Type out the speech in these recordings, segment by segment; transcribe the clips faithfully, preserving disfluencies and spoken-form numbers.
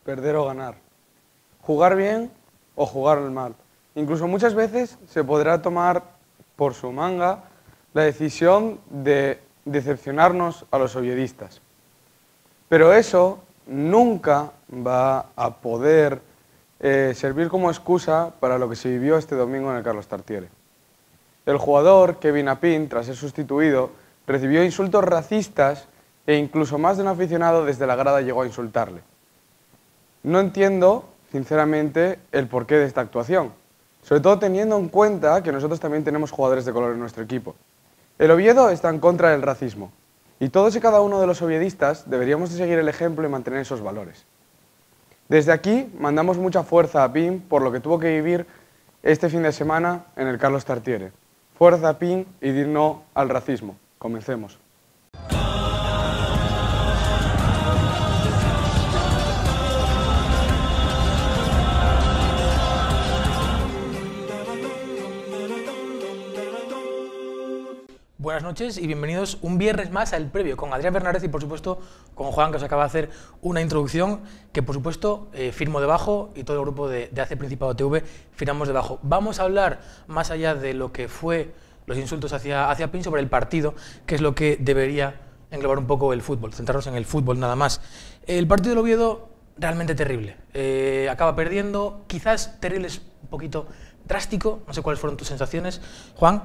perder o ganar, jugar bien o jugar mal. Incluso muchas veces se podrá tomar por su manga la decisión de decepcionarnos a los oviedistas. Pero eso nunca va a poder eh, servir como excusa para lo que se vivió este domingo en el Carlos Tartiere. El jugador, Kevin Apin, tras ser sustituido, recibió insultos racistas e incluso más de un aficionado desde la grada llegó a insultarle. No entiendo, sinceramente, el porqué de esta actuación, sobre todo teniendo en cuenta que nosotros también tenemos jugadores de color en nuestro equipo. El Oviedo está en contra del racismo y todos y cada uno de los oviedistas deberíamos de seguir el ejemplo y mantener esos valores. Desde aquí mandamos mucha fuerza a Apin por lo que tuvo que vivir este fin de semana en el Carlos Tartiere. Fuerza Apin y dir no al racismo. Comencemos. Buenas noches y bienvenidos un viernes más al previo con Adrián Bernardez y por supuesto con Juan, que os acaba de hacer una introducción que por supuesto eh, firmo debajo y todo el grupo de, de A C Principado T V firmamos debajo. Vamos a hablar más allá de lo que fue los insultos hacia, hacia Apin sobre el partido, que es lo que debería englobar un poco el fútbol, centrarnos en el fútbol nada más. El partido del Oviedo realmente terrible, eh, acaba perdiendo, quizás terrible es un poquito drástico, no sé cuáles fueron tus sensaciones, Juan,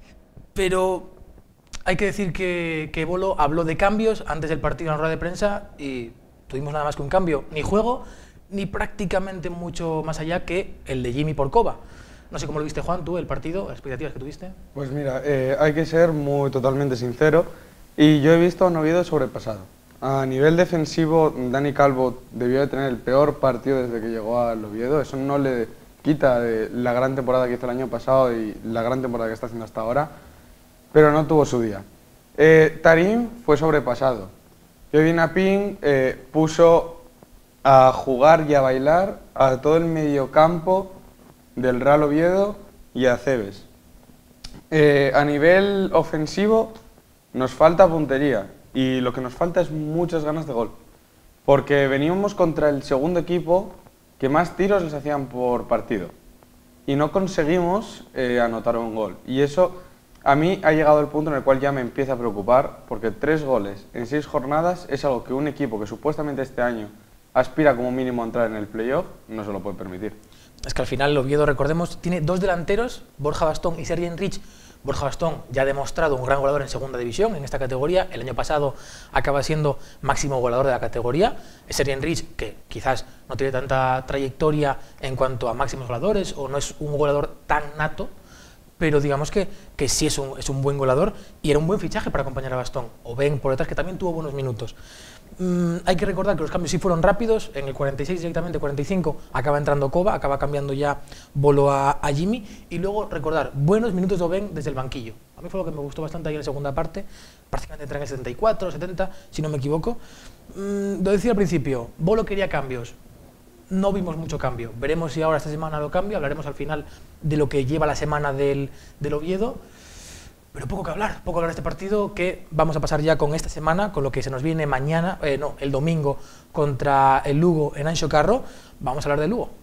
pero hay que decir que, que Bolo habló de cambios antes del partido en la rueda de prensa y tuvimos nada más que un cambio, ni juego, ni prácticamente mucho más allá que el de Jimmy por Coba. No sé cómo lo viste, Juan, tú, el partido, las expectativas que tuviste. Pues mira, eh, hay que ser muy totalmente sincero y yo he visto a un Oviedo sobrepasado. A nivel defensivo, Dani Calvo debió de tener el peor partido desde que llegó al Oviedo. Eso no le quita de la gran temporada que hizo el año pasado y la gran temporada que está haciendo hasta ahora, pero no tuvo su día. Eh, Tarim fue sobrepasado. Kevin Apin eh, puso a jugar y a bailar a todo el mediocampo del Real Oviedo y a Cebes. Eh, a nivel ofensivo nos falta puntería y lo que nos falta es muchas ganas de gol, porque veníamos contra el segundo equipo que más tiros les hacían por partido y no conseguimos eh, anotar un gol, y eso a mí ha llegado el punto en el cual ya me empieza a preocupar, porque tres goles en seis jornadas es algo que un equipo que supuestamente este año aspira como mínimo a entrar en el playoff no se lo puede permitir. Es que al final el Oviedo, recordemos, tiene dos delanteros, Borja Bastón y Sergi Enrich. Borja Bastón ya ha demostrado un gran goleador en segunda división en esta categoría, el año pasado acaba siendo máximo goleador de la categoría. Sergi Enrich, que quizás no tiene tanta trayectoria en cuanto a máximos goleadores o no es un goleador tan nato, pero digamos que, que sí es un, es un buen goleador y era un buen fichaje para acompañar a Bastón. O Ben por detrás, que también tuvo buenos minutos. Mm, hay que recordar que los cambios sí fueron rápidos, en el cuarenta y seis directamente, cuarenta y cinco, acaba entrando Coba, acaba cambiando ya Bolo a, a Jimmy, y luego recordar, buenos minutos de Ben desde el banquillo. A mí fue lo que me gustó bastante ahí en la segunda parte, prácticamente entra en el setenta y cuatro, setenta, si no me equivoco. Mm, lo decía al principio, Bolo quería cambios. No vimos mucho cambio. Veremos si ahora esta semana lo cambia, hablaremos al final de lo que lleva la semana del, del Oviedo, pero poco que hablar, poco que hablar de este partido, que vamos a pasar ya con esta semana, con lo que se nos viene mañana, eh, no, el domingo contra el Lugo en Anxo Carro. Vamos a hablar del Lugo.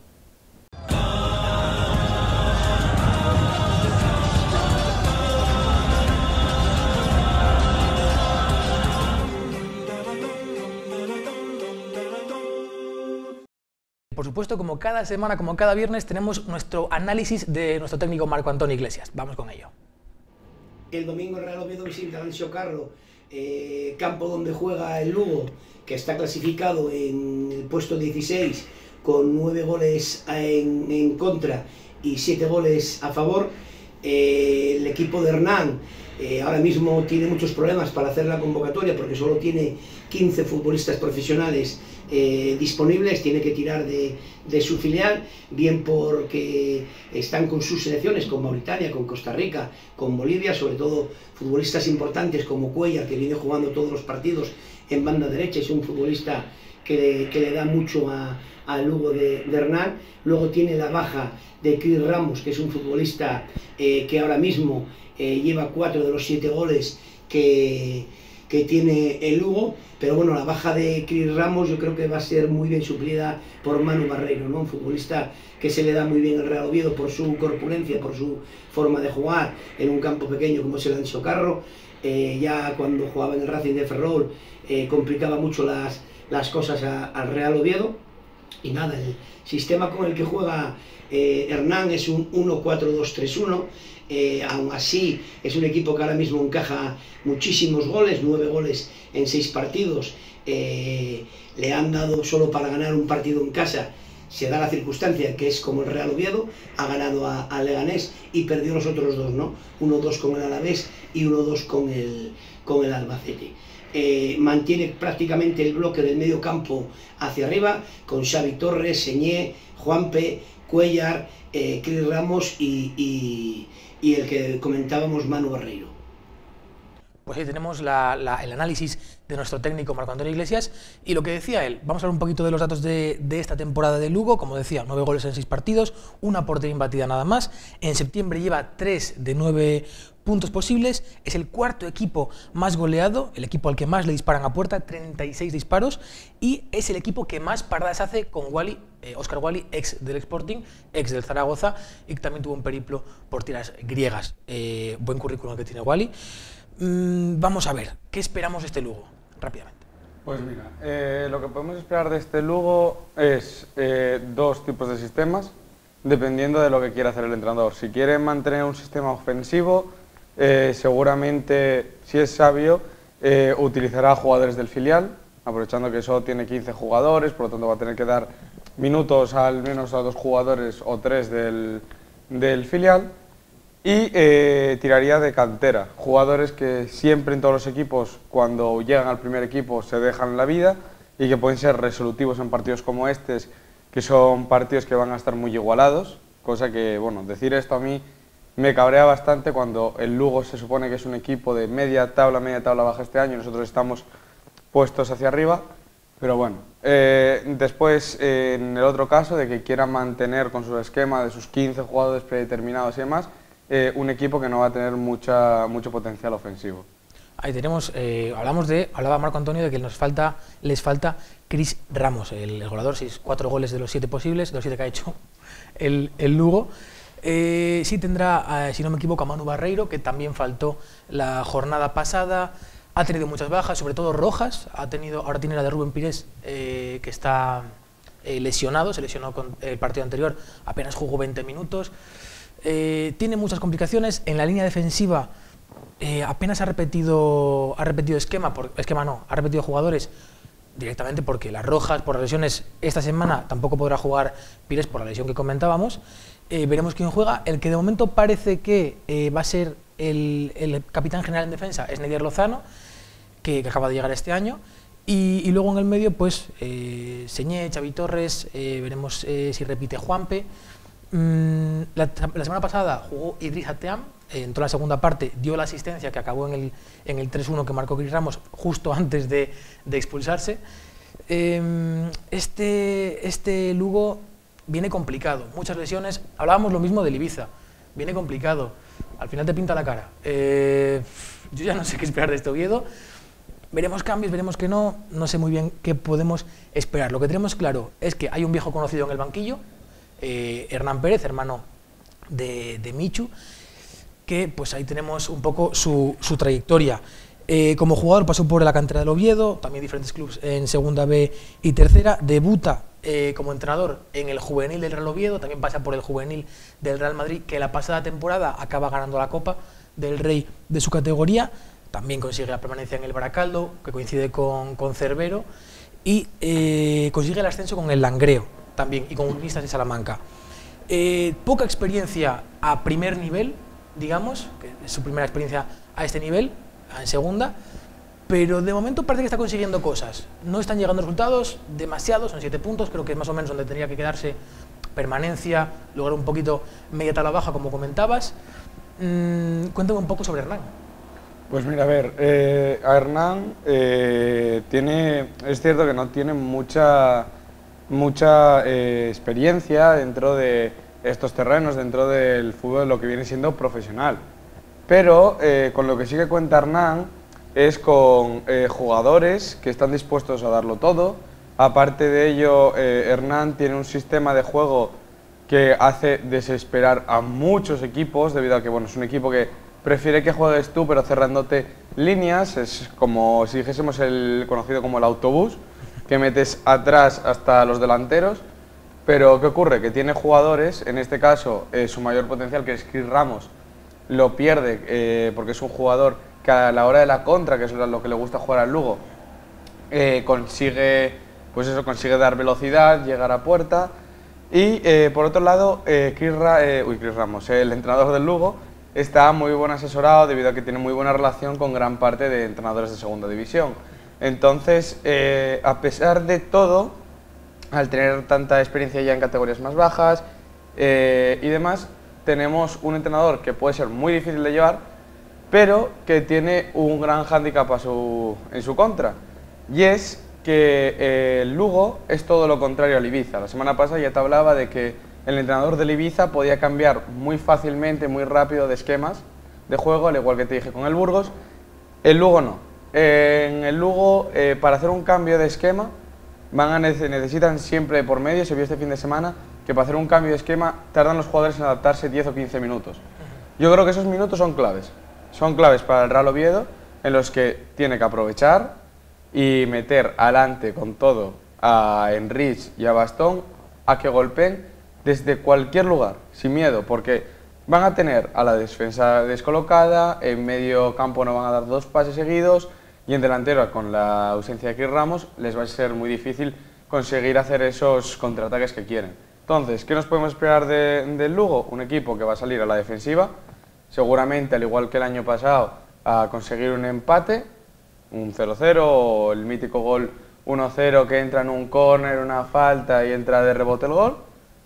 Por supuesto, como cada semana, como cada viernes, tenemos nuestro análisis de nuestro técnico Marco Antonio Iglesias. Vamos con ello. El domingo el Real Oviedo visita Anxo Carro, eh, campo donde juega el Lugo, que está clasificado en el puesto dieciséis con nueve goles en, en contra y siete goles a favor. Eh, el equipo de Hernán eh, ahora mismo tiene muchos problemas para hacer la convocatoria porque solo tiene quince futbolistas profesionales eh, disponibles, tiene que tirar de, de su filial, bien porque están con sus selecciones, con Mauritania, con Costa Rica, con Bolivia, sobre todo futbolistas importantes como Cuellar, que viene jugando todos los partidos en banda derecha, es un futbolista que, que le da mucho a, al Lugo de, de Hernán. Luego tiene la baja de Chris Ramos, que es un futbolista eh, que ahora mismo eh, lleva cuatro de los siete goles que, que tiene el Lugo, pero bueno, la baja de Cris Ramos yo creo que va a ser muy bien suplida por Manu Barreiro, ¿no? Un futbolista que se le da muy bien el Real Oviedo por su corpulencia, por su forma de jugar en un campo pequeño como es el Anxo Carro. Eh, ya cuando jugaba en el Racing de Ferrol eh, complicaba mucho las, las cosas a, al Real Oviedo. Y nada, el sistema con el que juega eh, Hernán es un uno cuatro dos tres uno. Eh, aún así es un equipo que ahora mismo encaja muchísimos goles, nueve goles en seis partidos. Eh, le han dado solo para ganar un partido en casa. Se da la circunstancia que es como el Real Oviedo, ha ganado a, a Leganés y perdió los otros dos, ¿no? uno dos con el Alavés y uno dos con el, con el Albacete. Eh, mantiene prácticamente el bloque del medio campo hacia arriba, con Xavi Torres, Señé, Juanpe, Cuellar, eh, Cris Ramos y, y, y el que comentábamos, Manu Barreiro. Pues ahí tenemos la, la, el análisis de nuestro técnico Marco Antonio Iglesias y lo que decía él. Vamos a hablar un poquito de los datos de, de esta temporada de Lugo. Como decía, nueve goles en seis partidos, una portería imbatida nada más. En septiembre lleva tres de nueve puntos posibles. Es el cuarto equipo más goleado, el equipo al que más le disparan a puerta, treinta y seis disparos. Y es el equipo que más paradas hace con Wally, eh, Óscar Wally, ex del Sporting, ex del Zaragoza, y que también tuvo un periplo por tierras griegas. Eh, buen currículum que tiene Wally. Vamos a ver, ¿qué esperamos de este Lugo? Rápidamente. Pues mira, eh, lo que podemos esperar de este Lugo es eh, dos tipos de sistemas, dependiendo de lo que quiera hacer el entrenador. Si quiere mantener un sistema ofensivo, eh, seguramente, si es sabio, eh, utilizará jugadores del filial, aprovechando que solo tiene quince jugadores, por lo tanto va a tener que dar minutos al menos a dos jugadores o tres del, del filial. Y eh, tiraría de cantera, jugadores que siempre en todos los equipos, cuando llegan al primer equipo, se dejan la vida y que pueden ser resolutivos en partidos como estos, que son partidos que van a estar muy igualados, cosa que, bueno, decir esto a mí me cabrea bastante cuando el Lugo se supone que es un equipo de media tabla, media tabla baja este año y nosotros estamos puestos hacia arriba, pero bueno. Eh, después, eh, en el otro caso, de que quieran mantener con su esquema de sus quince jugadores predeterminados y demás, Eh, un equipo que no va a tener mucha, mucho potencial ofensivo. Ahí tenemos, eh, hablamos de, hablaba Marco Antonio de que nos falta, les falta Cris Ramos, el, el goleador, seis, cuatro goles de los siete posibles, de los siete que ha hecho el, el Lugo. Eh, sí tendrá, eh, si no me equivoco, a Manu Barreiro, que también faltó la jornada pasada, ha tenido muchas bajas, sobre todo rojas, ha tenido, ahora tiene la de Rubén Pires, eh, que está eh, lesionado, se lesionó con el partido anterior, apenas jugó veinte minutos. Eh, tiene muchas complicaciones en la línea defensiva. Eh, apenas ha repetido ha repetido esquema, por, esquema no, ha repetido jugadores directamente porque las rojas por las lesiones esta semana tampoco podrá jugar Pires por la lesión que comentábamos. Eh, veremos quién juega. El que de momento parece que eh, va a ser el, el capitán general en defensa es Neider Lozano, que, que acaba de llegar este año. Y, y luego en el medio, pues eh, Señé, Xavi Torres, eh, veremos eh, si repite Juanpe. Mm, la, la semana pasada jugó Idrissa Team, eh, entró en la segunda parte, dio la asistencia que acabó en el, en el tres uno que marcó Cris Ramos justo antes de, de expulsarse. Eh, este, este Lugo viene complicado, muchas lesiones. Hablábamos lo mismo del Ibiza, viene complicado, al final te pinta la cara. Eh, yo ya no sé qué esperar de este Oviedo. Veremos cambios, veremos que no, no sé muy bien qué podemos esperar. Lo que tenemos claro es que hay un viejo conocido en el banquillo, Eh, Hernán Pérez, hermano de, de Michu, que pues ahí tenemos un poco su, su trayectoria. Eh, como jugador pasó por la cantera del Oviedo, también diferentes clubes en segunda B y tercera, debuta eh, como entrenador en el juvenil del Real Oviedo, también pasa por el juvenil del Real Madrid, que la pasada temporada acaba ganando la Copa del Rey de su categoría, también consigue la permanencia en el Baracaldo, que coincide con, con Cervero, y eh, consigue el ascenso con el Langreo también, y con Unionistas de Salamanca. Eh, poca experiencia a primer nivel, digamos, que es su primera experiencia a este nivel, en segunda, pero de momento parece que está consiguiendo cosas. No están llegando resultados demasiados, son siete puntos, creo que es más o menos donde tendría que quedarse permanencia, lograr un poquito media tabla baja, como comentabas. Mm, cuéntame un poco sobre Hernán. Pues mira, a ver, eh, a Hernán eh, tiene, es cierto que no tiene mucha... mucha eh, experiencia dentro de estos terrenos, dentro del fútbol, lo que viene siendo profesional. Pero eh, con lo que sí que cuenta Hernán, es con eh, jugadores que están dispuestos a darlo todo. Aparte de ello, eh, Hernán tiene un sistema de juego que hace desesperar a muchos equipos, debido a que bueno, es un equipo que prefiere que juegues tú, pero cerrándote líneas. Es como si dijésemos el conocido como el autobús, que metes atrás hasta los delanteros. Pero ¿qué ocurre? Que tiene jugadores, en este caso eh, su mayor potencial, que es Chris Ramos, lo pierde eh, porque es un jugador que a la hora de la contra, que es lo que le gusta jugar al Lugo, eh, consigue, pues eso, consigue dar velocidad, llegar a puerta. Y eh, por otro lado, eh, Chris, Ra eh, uy, Chris Ramos, eh, el entrenador del Lugo, está muy buen asesorado debido a que tiene muy buena relación con gran parte de entrenadores de segunda división. Entonces, eh, a pesar de todo, al tener tanta experiencia ya en categorías más bajas eh, y demás, tenemos un entrenador que puede ser muy difícil de llevar, pero que tiene un gran hándicap a su, en su contra, y es que eh, el Lugo es todo lo contrario al Ibiza. La semana pasada ya te hablaba de que el entrenador del Ibiza podía cambiar muy fácilmente, muy rápido de esquemas de juego, al igual que te dije con el Burgos. El Lugo no. Eh, en el Lugo, eh, para hacer un cambio de esquema, van a nece necesitan siempre por medio, se vio este fin de semana, que para hacer un cambio de esquema tardan los jugadores en adaptarse diez o quince minutos. Yo creo que esos minutos son claves. Son claves para el Real Oviedo, en los que tiene que aprovechar y meter adelante con todo a Enrich y a Bastón a que golpeen desde cualquier lugar, sin miedo, porque van a tener a la defensa descolocada, en medio campo no van a dar dos pases seguidos, y en delantero, con la ausencia de Chris Ramos, les va a ser muy difícil conseguir hacer esos contraataques que quieren. Entonces, ¿qué nos podemos esperar de, del Lugo? Un equipo que va a salir a la defensiva, seguramente, al igual que el año pasado, a conseguir un empate, un cero cero, o el mítico gol uno cero que entra en un córner, una falta y entra de rebote el gol.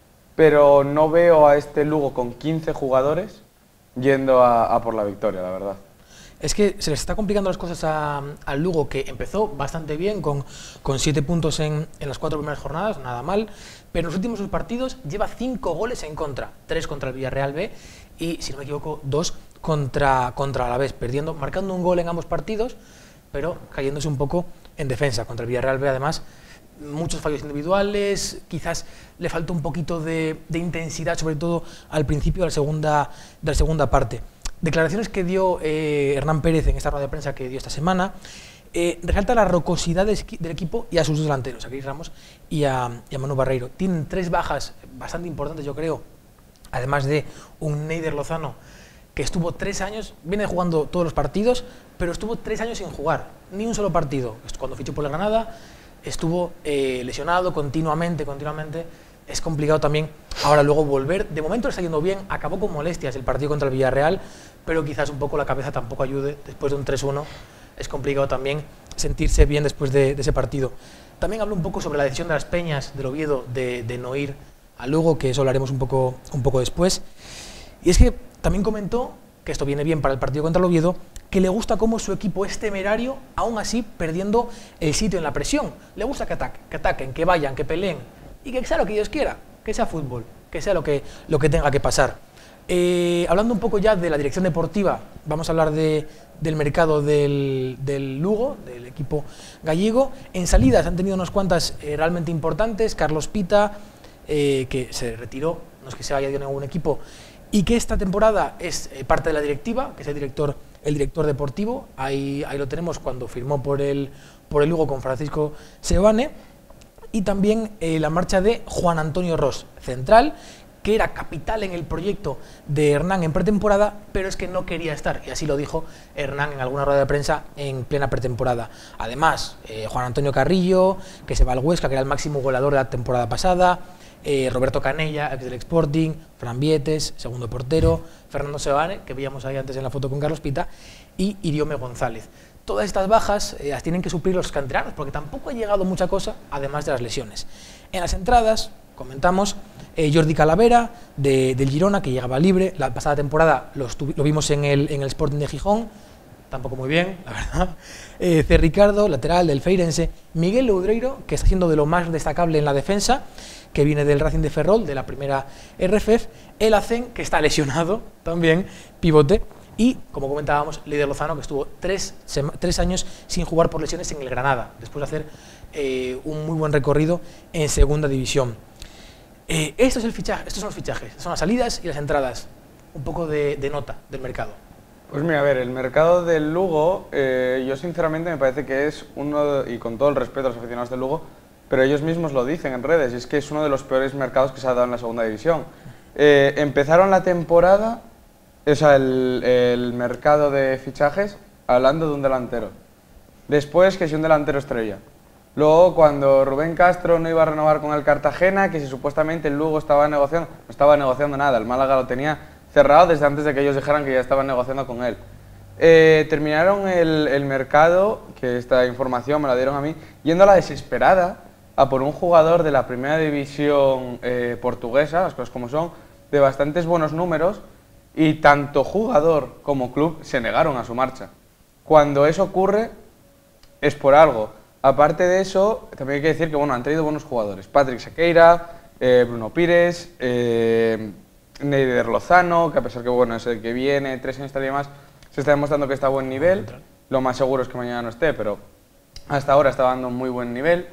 Pero no veo a este Lugo con quince jugadores yendo a, a por la victoria, la verdad. Es que se les está complicando las cosas a, al Lugo, que empezó bastante bien, con, con siete puntos en, en las cuatro primeras jornadas, nada mal, pero en los últimos dos partidos lleva cinco goles en contra, tres contra el Villarreal B y, si no me equivoco, dos contra, contra Alavés, perdiendo, marcando un gol en ambos partidos, pero cayéndose un poco en defensa. Contra el Villarreal B, además, muchos fallos individuales, quizás le faltó un poquito de, de intensidad, sobre todo al principio de la segunda, de la segunda parte. Declaraciones que dio eh, Hernán Pérez en esta rueda de prensa que dio esta semana, eh, resalta la rocosidad de, del equipo y a sus dos delanteros, a Chris Ramos y a, y a Manu Barreiro. Tienen tres bajas bastante importantes, yo creo, además de un Neider Lozano, que estuvo tres años, viene jugando todos los partidos, pero estuvo tres años sin jugar, ni un solo partido. Cuando fichó por la Granada, estuvo eh, lesionado continuamente, continuamente. Es complicado también ahora luego volver. De momento le está yendo bien, acabó con molestias el partido contra el Villarreal, pero quizás un poco la cabeza tampoco ayude. Después de un tres uno es complicado también sentirse bien después de, de ese partido. También hablo un poco sobre la decisión de las Peñas del Oviedo de, de no ir a Lugo, que eso hablaremos un poco, un poco después. Y es que también comentó, que esto viene bien para el partido contra el Oviedo, que le gusta cómo su equipo es temerario, aún así perdiendo el sitio en la presión. Le gusta que ataquen, que ataquen, que vayan, que peleen, y que sea lo que Dios quiera, que sea fútbol, que sea lo que, lo que tenga que pasar. Eh, hablando un poco ya de la dirección deportiva, vamos a hablar de, del mercado del, del Lugo, del equipo gallego. En salidas han tenido unas cuantas eh, realmente importantes. Carlos Pita, eh, que se retiró, no es que se haya ido a ningún equipo, y que esta temporada es eh, parte de la directiva, que es el director, el director deportivo. Ahí, ahí lo tenemos cuando firmó por el, por el Lugo con Francisco Seoane. Y también eh, la marcha de Juan Antonio Ros, central, que era capital en el proyecto de Hernán en pretemporada, pero es que no quería estar, y así lo dijo Hernán en alguna rueda de prensa en plena pretemporada. Además, eh, Juan Antonio Carrillo, que se va al Huesca, que era el máximo goleador de la temporada pasada, eh, Roberto Canella, ex del Sporting, Fran Vietes, segundo portero, Fernando Seoane, que veíamos ahí antes en la foto con Carlos Pita, y Iriome González. Todas estas bajas eh, las tienen que suplir los canteranos, porque tampoco ha llegado mucha cosa, además de las lesiones. En las entradas, comentamos, eh, Jordi Calavera, de, del Girona, que llegaba libre. La pasada temporada lo, lo vimos en el, en el Sporting de Gijón, tampoco muy bien, la verdad. Eh, C. Ricardo, lateral del Feirense. Miguel Loudreiro, que está siendo de lo más destacable en la defensa, que viene del Racing de Ferrol, de la primera R F F. El Hacen, que está lesionado también, pivote. Y, como comentábamos, Leider Lozano, que estuvo tres, tres años sin jugar por lesiones en el Granada, después de hacer eh, un muy buen recorrido en segunda división. Eh, esto es el fichaje, estos son los fichajes, son las salidas y las entradas. Un poco de, de nota del mercado. Pues mira, a ver, el mercado del Lugo, eh, yo sinceramente me parece que es uno, y con todo el respeto a los aficionados del Lugo, pero ellos mismos lo dicen en redes, y es que es uno de los peores mercados que se ha dado en la segunda división. Eh, empezaron la temporada, o sea, el, el mercado de fichajes, hablando de un delantero. Después que si un delantero estrella. Luego, cuando Rubén Castro no iba a renovar con el Cartagena, que si supuestamente el Lugo estaba negociando, no estaba negociando nada, el Málaga lo tenía cerrado desde antes de que ellos dijeran que ya estaban negociando con él. Eh, terminaron el, el mercado, que esta información me la dieron a mí, yendo a la desesperada a por un jugador de la primera división eh, portuguesa, las cosas como son, de bastantes buenos números, y tanto jugador como club se negaron a su marcha. Cuando eso ocurre, es por algo. Aparte de eso, también hay que decir que bueno, han traído buenos jugadores. Patrick Sequeira, eh, Bruno Pires, eh, Leider Lozano, que a pesar que bueno, es el que viene, tres años estaría más, se está demostrando que está a buen nivel. Lo más seguro es que mañana no esté, pero hasta ahora está dando un muy buen nivel.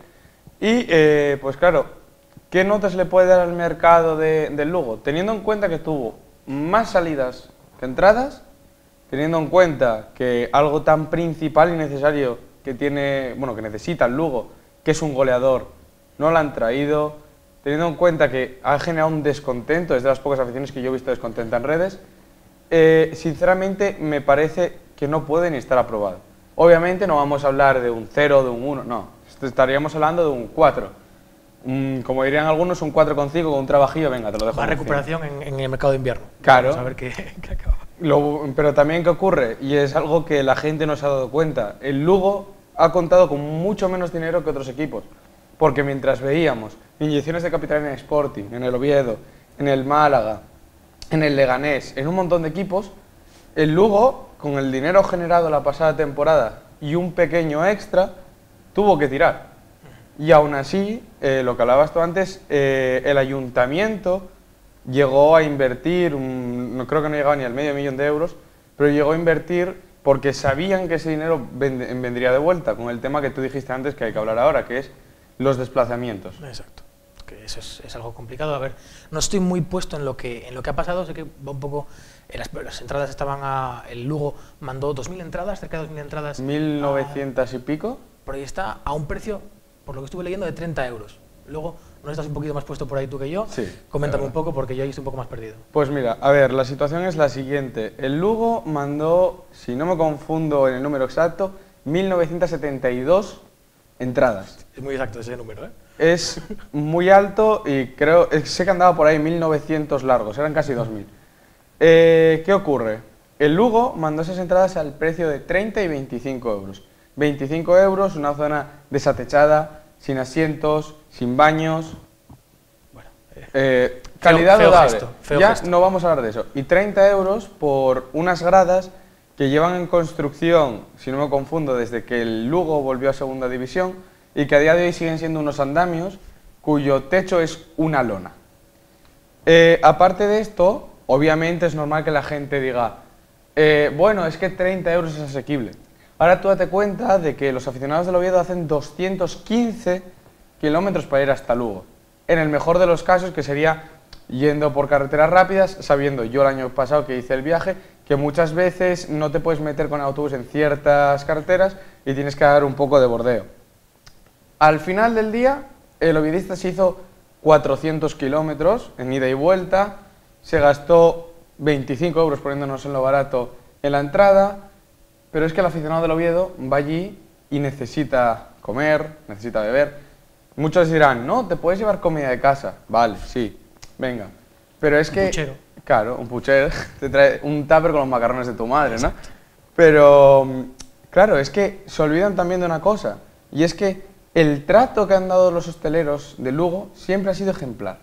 Y eh, pues claro, ¿qué notas le puede dar al mercado de, del Lugo? Teniendo en cuenta que tuvo más salidas que entradas, teniendo en cuenta que algo tan principal y necesario que tiene, bueno, que necesita el Lugo, que es un goleador, no lo han traído, teniendo en cuenta que ha generado un descontento, es de las pocas aficiones que yo he visto descontenta en redes, eh, sinceramente me parece que no puede ni estar aprobado. Obviamente no vamos a hablar de un cero, de un uno, no, estaríamos hablando de un cuatro. Un, como dirían algunos, un cuatro coma cinco con un trabajillo, venga, te lo dejo. Más recuperación en, en el mercado de invierno. Claro. Vamos a ver qué, qué acaba. Lo, pero también ¿qué ocurre? Y es algo que la gente no se ha dado cuenta. El Lugo ha contado con mucho menos dinero que otros equipos. Porque mientras veíamos inyecciones de capital en el Sporting, en el Oviedo, en el Málaga, en el Leganés, en un montón de equipos, el Lugo, con el dinero generado la pasada temporada y un pequeño extra, tuvo que tirar. Y aún así, eh, lo que hablabas tú antes, eh, el ayuntamiento llegó a invertir, un, no creo que no llegaba ni al medio millón de euros, pero llegó a invertir porque sabían que ese dinero vend vendría de vuelta, con el tema que tú dijiste antes que hay que hablar ahora, que es los desplazamientos. Exacto, que eso es, es algo complicado. A ver, no estoy muy puesto en lo que, en lo que ha pasado, sé que va un poco, eh, las, las entradas estaban a, el Lugo mandó dos mil entradas, cerca de dos mil entradas. mil novecientos y pico. Por ahí está, a un precio, por lo que estuve leyendo, de treinta euros. Luego, ¿no estás un poquito más puesto por ahí tú que yo? Sí. Coméntame un poco, porque yo ahí estoy un poco más perdido. Pues mira, a ver, la situación es la siguiente. El Lugo mandó, si no me confundo en el número exacto, mil novecientos setenta y dos entradas. Es muy exacto ese número, ¿eh? Es muy alto y creo, sé que andaba por ahí mil novecientos largos, eran casi dos mil. Eh, ¿Qué ocurre? El Lugo mandó esas entradas al precio de treinta y veinticinco euros. veinticinco euros, una zona desatechada, sin asientos, sin baños. Bueno, eh, calidad feo, feo dudable. gesto, feo ya gesto. no vamos a hablar de eso. Y treinta euros por unas gradas que llevan en construcción, si no me confundo, desde que el Lugo volvió a segunda división y que a día de hoy siguen siendo unos andamios cuyo techo es una lona. Eh, aparte de esto, obviamente es normal que la gente diga, eh, bueno, es que treinta euros es asequible. Ahora tú date cuenta de que los aficionados del Oviedo hacen doscientos quince kilómetros para ir hasta Lugo. En el mejor de los casos, que sería yendo por carreteras rápidas, sabiendo yo el año pasado que hice el viaje, que muchas veces no te puedes meter con el autobús en ciertas carreteras y tienes que dar un poco de bordeo. Al final del día, el oviedista se hizo cuatrocientos kilómetros en ida y vuelta, se gastó veinticinco euros poniéndonos en lo barato en la entrada. Pero es que el aficionado del Oviedo va allí y necesita comer, necesita beber. Muchos dirán, no, te puedes llevar comida de casa. Vale, sí, venga. Pero es que... Un puchero. Claro, un puchero. Te trae un tupper con los macarrones de tu madre, ¿no? Pero, claro, es que se olvidan también de una cosa. Y es que el trato que han dado los hosteleros de Lugo siempre ha sido ejemplar.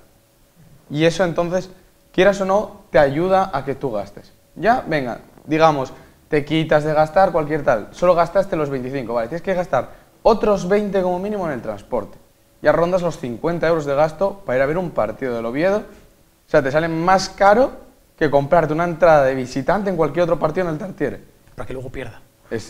Y eso entonces, quieras o no, te ayuda a que tú gastes. Ya, venga, digamos... te quitas de gastar cualquier tal, solo gastaste los veinticinco, vale, tienes que gastar otros veinte como mínimo en el transporte. Ya rondas los cincuenta euros de gasto para ir a ver un partido del Oviedo, o sea, te sale más caro que comprarte una entrada de visitante en cualquier otro partido en el Tartiere. Para que luego pierda. Es...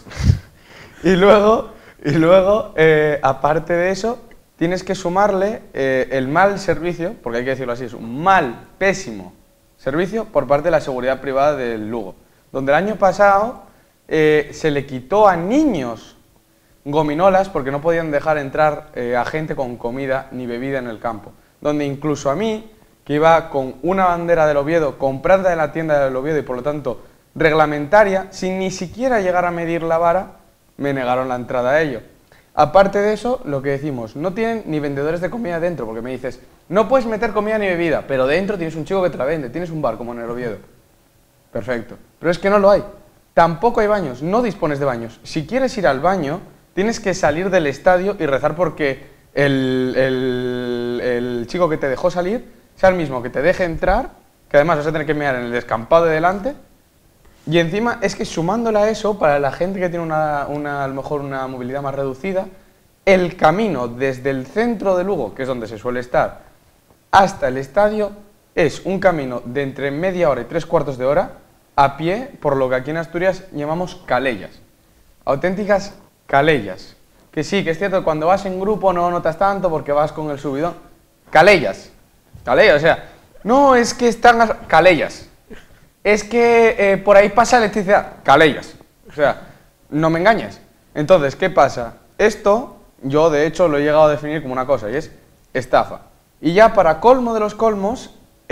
y luego, y luego eh, aparte de eso, tienes que sumarle eh, el mal servicio, porque hay que decirlo así, es un mal, pésimo servicio por parte de la seguridad privada del Lugo, donde el año pasado eh, se le quitó a niños gominolas porque no podían dejar entrar eh, a gente con comida ni bebida en el campo, donde incluso a mí, que iba con una bandera del Oviedo, comprada en la tienda del Oviedo y por lo tanto reglamentaria, sin ni siquiera llegar a medir la vara, me negaron la entrada a ello. Aparte de eso, lo que decimos, no tienen ni vendedores de comida dentro, porque me dices, no puedes meter comida ni bebida, pero dentro tienes un chico que te la vende, tienes un bar como en el Oviedo. Perfecto. Pero es que no lo hay. Tampoco hay baños, no dispones de baños. Si quieres ir al baño, tienes que salir del estadio y rezar porque el, el, el chico que te dejó salir sea el mismo que te deje entrar, que además vas a tener que mear en el descampado de delante. Y encima es que sumándole a eso, para la gente que tiene una, una, a lo mejor una movilidad más reducida, el camino desde el centro de Lugo, que es donde se suele estar, hasta el estadio, es un camino de entre media hora y tres cuartos de hora, a pie, por lo que aquí en Asturias llamamos calellas. Auténticas calellas. Que sí, que es cierto que cuando vas en grupo no notas tanto porque vas con el subidón. Calellas. Calellas, o sea, no es que están... Calellas. Es que eh, por ahí pasa electricidad, calellas, o sea, no me engañes. Entonces, ¿qué pasa? Esto, yo de hecho lo he llegado a definir como una cosa, y es estafa. Y ya para colmo de los colmos,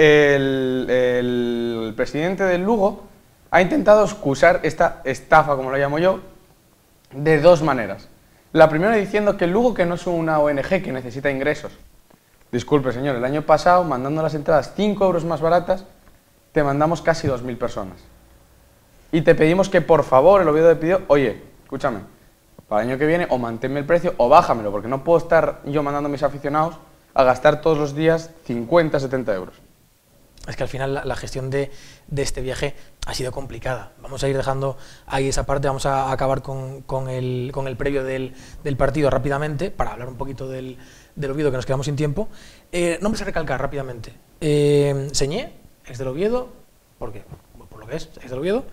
el, el presidente del Lugo ha intentado excusar esta estafa, como lo llamo yo, de dos maneras. La primera diciendo que el Lugo que no es una O N G que necesita ingresos. Disculpe, señor, el año pasado, mandando las entradas cinco euros más baratas, te mandamos casi dos mil personas. Y te pedimos que, por favor, el Oviedo te pidió, oye, escúchame, para el año que viene o manténme el precio o bájamelo, porque no puedo estar yo mandando a mis aficionados a gastar todos los días cincuenta, setenta euros. Es que al final la, la gestión de, de este viaje ha sido complicada. Vamos a ir dejando ahí esa parte, vamos a acabar con, con, el, con el previo del, del partido rápidamente, para hablar un poquito del, del Oviedo, que nos quedamos sin tiempo. Eh, nombres a recalcar rápidamente. Eh, Señé, ex del Oviedo, ¿por qué? Por lo que es, ex del Oviedo.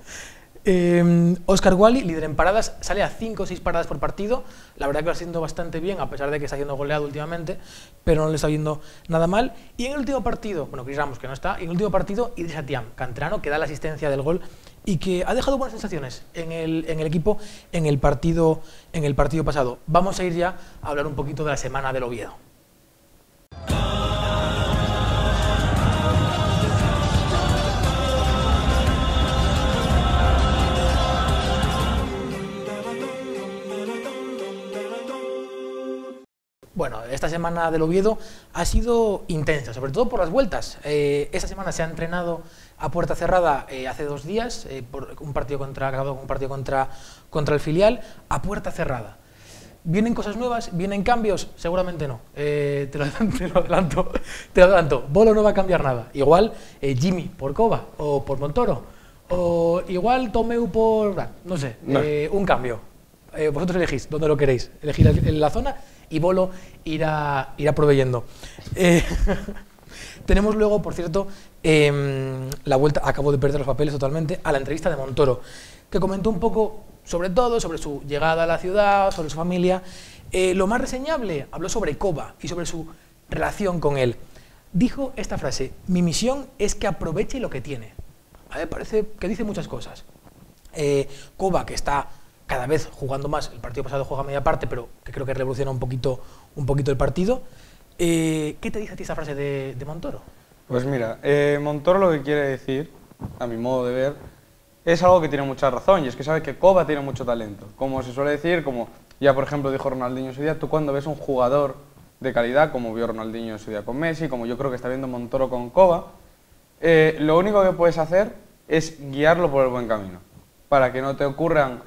Eh, Óscar Wally, líder en paradas, sale a cinco o seis paradas por partido. La verdad que va siendo bastante bien, a pesar de que está siendo goleado últimamente, pero no le está yendo nada mal. Y en el último partido, bueno, Chris Ramos, que no está, y en el último partido, Idris Atiam, canterano, que da la asistencia del gol y que ha dejado buenas sensaciones en el, en el equipo en el, partido, en el partido pasado. Vamos a ir ya a hablar un poquito de la semana del Oviedo. Bueno, esta semana del Oviedo ha sido intensa, sobre todo por las vueltas. Eh, esta semana se ha entrenado a puerta cerrada eh, hace dos días, eh, por un partido contra, un partido contra, contra el filial, a puerta cerrada. ¿Vienen cosas nuevas? ¿Vienen cambios? Seguramente no. Eh, te, lo, te lo adelanto. Te lo adelanto. Bolo no va a cambiar nada. Igual eh, Jimmy por Cova o por Montoro. O igual Tomeu por... no sé, no. Eh, un cambio. Eh, vosotros elegís dónde lo queréis. Elegir en la zona y Bolo irá, irá proveyendo. Eh, tenemos luego, por cierto, eh, la vuelta, acabo de perder los papeles totalmente, a la entrevista de Montoro, que comentó un poco sobre todo, sobre su llegada a la ciudad, sobre su familia. Eh, lo más reseñable, habló sobre Cova y sobre su relación con él. Dijo esta frase: mi misión es que aproveche lo que tiene. A mí me parece que dice muchas cosas. Eh, Cova, que está cada vez jugando más, el partido pasado juega media parte, pero que creo que revoluciona un poquito, un poquito el partido. Eh, ¿Qué te dice a ti esa frase de, de Montoro? Pues mira, eh, Montoro lo que quiere decir, a mi modo de ver, es algo que tiene mucha razón, y es que sabe que Cova tiene mucho talento. Como se suele decir, como ya por ejemplo dijo Ronaldinho en su día, tú cuando ves un jugador de calidad, como vio Ronaldinho en su día con Messi, como yo creo que está viendo Montoro con Cova, eh, lo único que puedes hacer es guiarlo por el buen camino, para que no te ocurran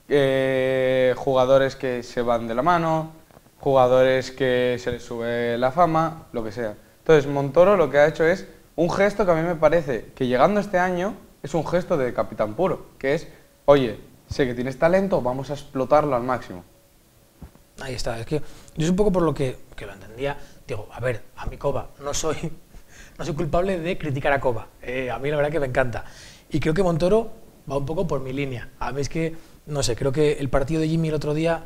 Eh, jugadores que se van de la mano, jugadores que se les sube la fama, lo que sea. Entonces Montoro lo que ha hecho es un gesto que a mí me parece que llegando este año es un gesto de capitán puro, que es, oye, sé que tienes talento, vamos a explotarlo al máximo. Ahí está, es que yo es un poco por lo que, que lo entendía, digo, a ver, a mi Cova, no soy, no soy culpable de criticar a Cova. Eh, a mí la verdad que me encanta. Y creo que Montoro va un poco por mi línea. A mí es que, no sé, creo que el partido de Jimmy el otro día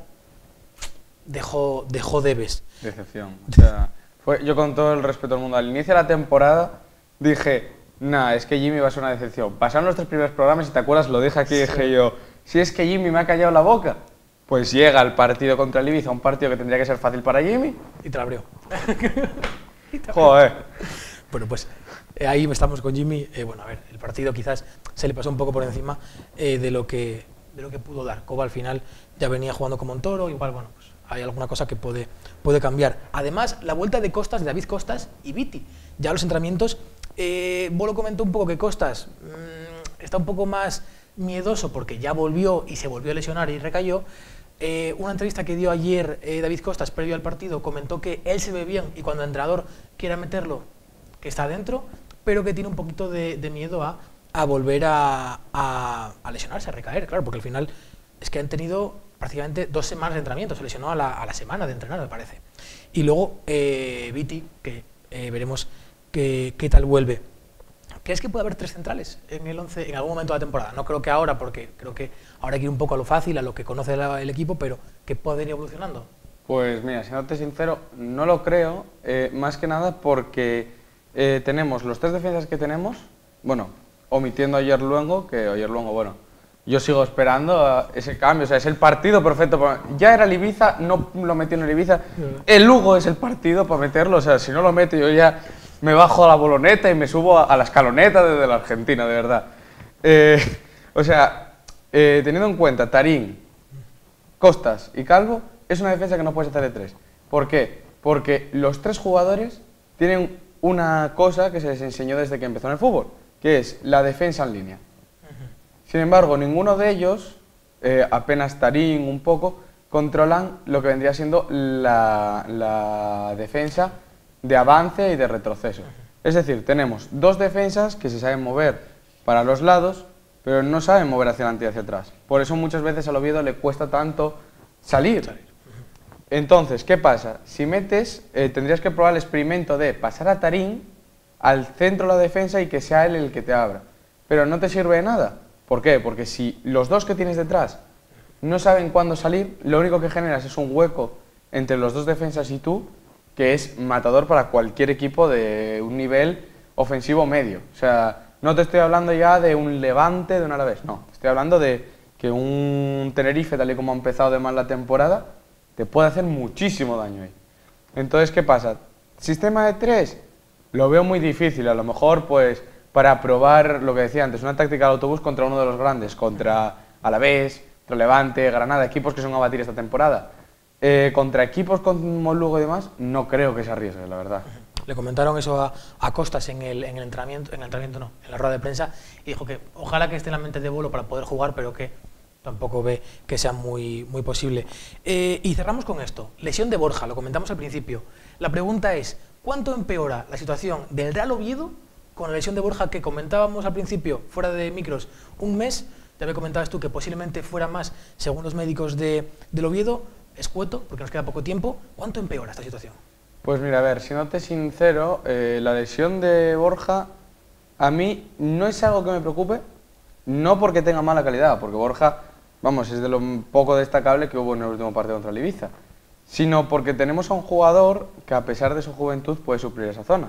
dejó, dejó debes. Decepción. O sea, fue, yo con todo el respeto del mundo, al inicio de la temporada dije, nah, es que Jimmy va a ser una decepción. Pasaron los tres primeros programas y te acuerdas, lo dije aquí y dije Sí. yo, si es que Jimmy me ha callado la boca. Pues llega el partido contra el Ibiza, un partido que tendría que ser fácil para Jimmy. Y te la abrió. Joder. Bueno, pues eh, ahí estamos con Jimmy. Eh, bueno, a ver, el partido quizás se le pasó un poco por encima eh, de, lo que, de lo que pudo dar. Cova al final ya venía jugando con Montoro, igual, bueno, pues hay alguna cosa que puede, puede cambiar. Además, la vuelta de Costas, de David Costas y Viti. Ya los entrenamientos, eh, Bolo comentó un poco que Costas mmm, está un poco más miedoso porque ya volvió y se volvió a lesionar y recayó. Eh, una entrevista que dio ayer eh, David Costas previo al partido comentó que él se ve bien y cuando el entrenador quiera meterlo, que está dentro, pero que tiene un poquito de, de miedo a, a volver a, a, a lesionarse, a recaer, claro, porque al final es que han tenido prácticamente dos semanas de entrenamiento, se lesionó a la, a la semana de entrenar, me parece. Y luego eh, Viti, que eh, veremos qué, qué tal vuelve. ¿Crees que puede haber tres centrales en el once en algún momento de la temporada? No creo que ahora, porque creo que ahora hay que ir un poco a lo fácil, a lo que conoce la, el equipo, pero que puede ir evolucionando. Pues mira, siéndote sincero, no lo creo, eh, más que nada porque eh, tenemos los tres defensas que tenemos, bueno, omitiendo a Yerluengo, que a Yerluengo, bueno, yo sigo esperando a ese cambio, o sea, es el partido perfecto para... Ya era el Ibiza, no lo metió en el Ibiza, el Lugo es el partido para meterlo, o sea, si no lo meto yo ya me bajo a la boloneta y me subo a, a la escaloneta desde la Argentina, de verdad. Eh, o sea, eh, teniendo en cuenta Tarín, Costas y Calvo, es una defensa que no puedes hacer de tres. ¿Por qué? Porque los tres jugadores tienen una cosa que se les enseñó desde que empezó en el fútbol, que es la defensa en línea. Sin embargo, ninguno de ellos, eh, apenas Tarín un poco, controlan lo que vendría siendo la, la defensa de avance y de retroceso. Es decir, tenemos dos defensas que se saben mover para los lados, pero no saben mover hacia adelante y hacia atrás. Por eso muchas veces al Oviedo le cuesta tanto salir. Entonces, ¿qué pasa? Si metes, eh, tendrías que probar el experimento de pasar a Tarín al centro de la defensa y que sea él el que te abra. Pero no te sirve de nada. ¿Por qué? Porque si los dos que tienes detrás no saben cuándo salir, lo único que generas es un hueco entre los dos defensas y tú, que es matador para cualquier equipo de un nivel ofensivo medio. O sea, no te estoy hablando ya de un Levante, de un Alavés, no. Te estoy hablando de que un Tenerife, tal y como ha empezado de mal la temporada, te puede hacer muchísimo daño ahí. Entonces, ¿qué pasa? Sistema de tres, lo veo muy difícil. A lo mejor, pues, para probar lo que decía antes, una táctica de autobús contra uno de los grandes, contra Alavés, contra Levante, Granada, equipos que son a batir esta temporada. Eh, contra equipos como Lugo y demás, no creo que se arriesgue, la verdad. Le comentaron eso a, a Costas en el, en el entrenamiento, en el entrenamiento no, en la rueda de prensa, y dijo que ojalá que esté en la mente de Bolo para poder jugar, pero que tampoco ve que sea muy, muy posible. Eh, y cerramos con esto, lesión de Borja, lo comentamos al principio. La pregunta es, ¿cuánto empeora la situación del Real Oviedo con la lesión de Borja que comentábamos al principio, fuera de micros, un mes? Ya me comentabas tú que posiblemente fuera más, según los médicos de, del Oviedo, escueto, porque nos queda poco tiempo. ¿Cuánto empeora esta situación? Pues mira, a ver, siéndote sincero, eh, la lesión de Borja a mí no es algo que me preocupe, no porque tenga mala calidad, porque Borja, vamos, es de lo poco destacable que hubo en el último partido contra el Ibiza, sino porque tenemos a un jugador que a pesar de su juventud puede suplir esa zona.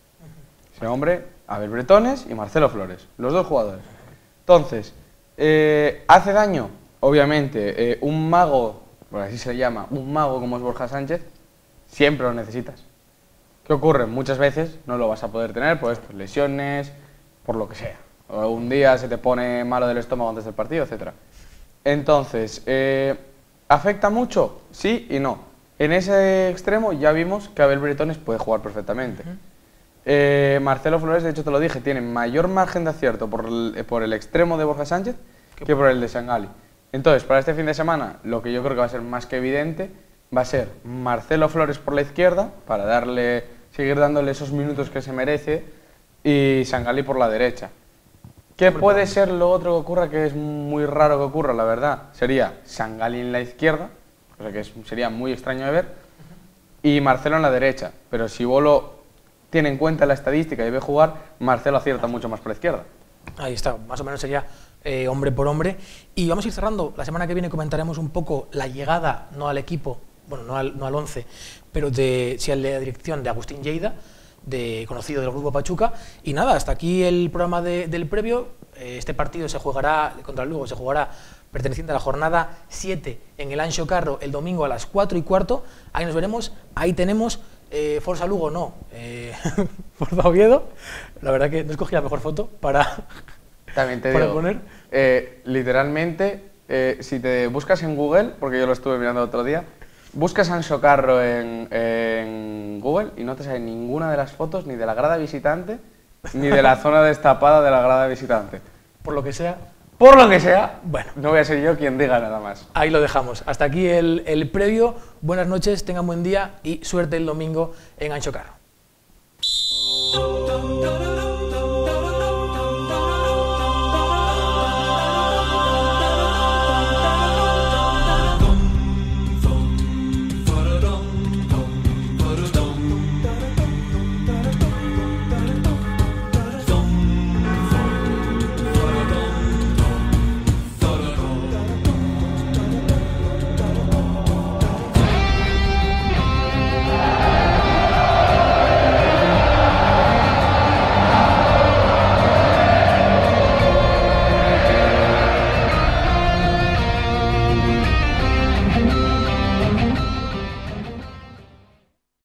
Ese hombre, Abel Bretones y Marcelo Flores, los dos jugadores. Entonces, eh, ¿hace daño? Obviamente, eh, un mago, por así se le llama, un mago como es Borja Sánchez, siempre lo necesitas. ¿Qué ocurre? Muchas veces no lo vas a poder tener por esto, lesiones, por lo que sea. O un día se te pone malo del estómago antes del partido, etcétera. Entonces, eh, ¿afecta mucho? Sí y no. En ese extremo ya vimos que Abel Bretones puede jugar perfectamente. Uh-huh. eh, Marcelo Flores, de hecho te lo dije, tiene mayor margen de acierto por el, por el extremo de Borja Sánchez que por el de Sangali. Entonces, para este fin de semana, lo que yo creo que va a ser más que evidente va a ser Marcelo Flores por la izquierda, para darle, seguir dándole esos minutos que se merece, y Sangali por la derecha. ¿Qué puede ser lo otro que ocurra, que es muy raro que ocurra, la verdad? Sería Sangali en la izquierda, o sea que es, sería muy extraño de ver, y Marcelo en la derecha. Pero si Bolo tiene en cuenta la estadística y ve jugar, Marcelo acierta mucho más por la izquierda. Ahí está, más o menos sería eh, hombre por hombre. Y vamos a ir cerrando. La semana que viene comentaremos un poco la llegada, no al equipo, bueno, no al, no al once, pero de, sí a la dirección de Agustín Lleida, de, conocido del Grupo Pachuca. Y nada, hasta aquí el programa de, del previo. Eh, este partido se jugará, contra el Lugo, se jugará perteneciente a la jornada siete en el Anxo Carro el domingo a las cuatro y cuarto. Ahí nos veremos, ahí tenemos eh, Forza Lugo, no, eh, Forza Oviedo. La verdad que no escogí la mejor foto para, También te para digo, poner. Eh, literalmente, eh, si te buscas en Google, porque yo lo estuve mirando el otro día, buscas Anxo Carro en, en Google y no te sale ninguna de las fotos ni de la grada visitante ni de la zona destapada de la grada visitante. Por lo que sea, Por lo que sea, bueno, no voy a ser yo quien diga nada más. ahí lo dejamos. Hasta aquí el, el previo. Buenas noches, tengan buen día y suerte el domingo en Anxo Carro.